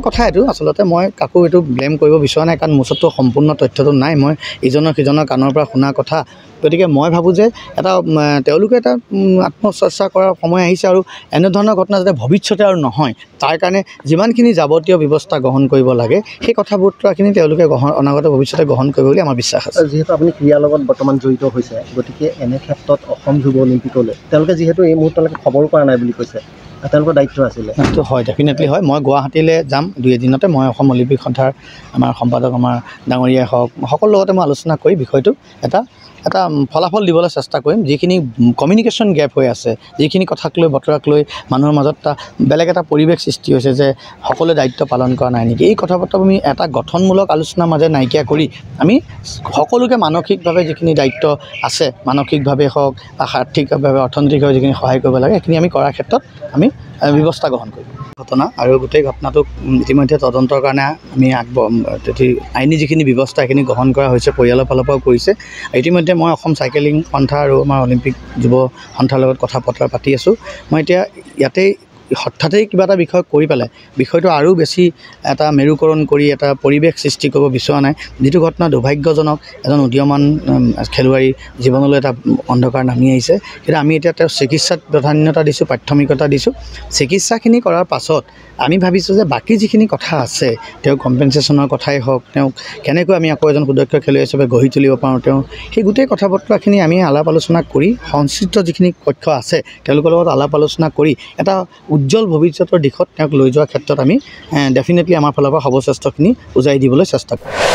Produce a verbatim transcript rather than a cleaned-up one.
কথা এইটো আচলতে মই কাকো এইটো ব্লেম কৰিব বিচৰা নাই কাৰণ মোৰ ওচৰতো সম্পূৰ্ণ তথ্যটো নাই মই ইজনৰ সিজনৰ কাণৰ পৰা শুনা কথা গতিকে মই ভাবোঁ যে এটা তেওঁলোকে এটা আত্মচৰ্চা কৰাৰ সময় আহিছে আৰু এনেধৰণৰ ঘটনা যাতে ভৱিষ্যতে আৰু নহয় তাৰ কাৰণে যিমানখিনি যাৱতীয় ব্যৱস্থা গ্ৰহণ কৰিব লাগে সেই কথা বতৰাখিনি তেওঁলোকে গ্ৰহণ অনাগত ভৱিষ্যতে গ্ৰহণ কৰিব বুলি আমাৰ বিশ্বাস আছে যিহেতু আপুনি ক্ৰীড়াৰ লগত বৰ্তমান জড়িত হৈছে গতিকে এনে ক্ষেত্ৰত অসম যুৱ অলিম্পিকলৈ তেওঁলোকে যিহেতু এই মুহূৰ্তলৈকে খবৰ কৰা নাই বুলি কৈছে তেওঁলোকৰ দায়িত্ব আছিলে সেইটো হয় ডেফিনেটলি হয় মই গুৱাহাটীলৈ যাম দুই এদিনতে মই অসম অলিম্পিক সন্থাৰ আমাৰ সম্পাদক আমাৰ ডাঙৰীয়াই হওক সকলোৰ লগতে মই আলোচনা কৰি বিষয়টো এটা এটা ফলাফল দিবলৈ চেষ্টা কৰিম যিখিনি কমিউনিকেশ্যন গেপ হৈ আছে যিখিনি কথাক লৈ বতৰাক লৈ মানুহৰ মাজত এটা বেলেগ এটা পৰিৱেশ সৃষ্টি হৈছে যে সকলোৱে দায়িত্ব পালন কৰা নাই নেকি এই কথা বতৰা আমি এটা গঠনমূলক আলোচনাৰ মাজে নাইকিয়া কৰি আমি সকলোকে মানসিকভাৱে যিখিনি দায়িত্ব আছে মানসিকভাৱে হওক বা আৰ্থিকভাৱে অৰ্থনৈতিকভাৱে যিখিনি সহায় কৰিব লাগে সেইখিনি আমি কৰাৰ ক্ষেত্ৰত আমি ব্যৱস্থা গ্ৰহণ কৰিম ঘটনা আৰু গোটেই ঘটনাটোক ইতিমধ্যে তদন্তৰ কাৰণে আমি আগব আইনী যিখিনি ব্যৱস্থা সেইখিনি গ্ৰহণ কৰা হৈছে পৰিয়ালৰ ফালৰ পৰাও কৰিছে ইতিমধ্যে মই অসম চাইকেলিং সন্থা আৰু আমাৰ অলিম্পিক যুৱ সন্থাৰ লগত কথা বতৰা পাতি আছোঁ মই এতিয়া ইয়াতেই হঠাতেই কিবা এটা বিষয় কৰি পেলাই বিষয়টো আৰু বেছি এটা মেৰুকৰণ কৰি এটা পৰিৱেশ সৃষ্টি কৰিব বিচৰা নাই যিটো ঘটনা দুৰ্ভাগ্যজনক এজন উদীয়মান খেলুৱৈ জীৱনলৈ এটা অন্ধকাৰ নামি আহিছে কিন্তু আমি এতিয়া তেওঁৰ চিকিৎসাত প্ৰাধান্যতা দিছোঁ প্ৰাথমিকতা দিছোঁ চিকিৎসাখিনি কৰাৰ পাছত আমি ভাবিছোঁ যে বাকী যিখিনি কথা আছে তেওঁ কম্পেনচেশ্যনৰ কথাই হওক তেওঁক কেনেকৈ আমি আকৌ এজন সুদক্ষ খেলুৱৈ হিচাপে গঢ়ি তুলিব পাৰোঁ তেওঁ সেই গোটেই কথা বতৰাখিনি আমি আলাপ আলোচনা কৰি সংশ্লিষ্ট যিখিনি পক্ষ আছে তেওঁলোকৰ লগত আলাপ আলোচনা কৰি এটা উজ্জ্বল ভৱিষ্যতৰ দিশত তেওঁক লৈ যোৱাৰ ক্ষেত্ৰত আমি ডেফিনেটলি আমাৰ ফালৰ পৰা সৰ্বশ্ৰেষ্ঠখিনি উজাই দিবলৈ চেষ্টা কৰিম